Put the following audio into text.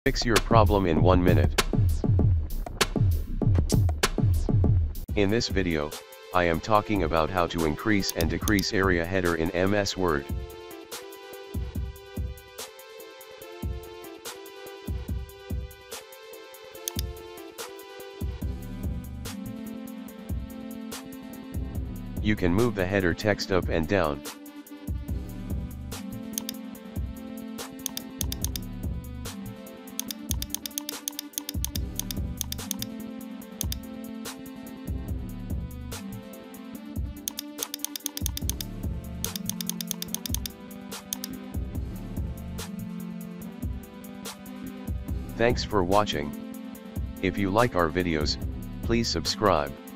Fix your problem in 1 minute. In this video, I am talking about how to increase and decrease area header in MS Word. You can move the header text up and down. Thanks for watching. If you like our videos, please subscribe.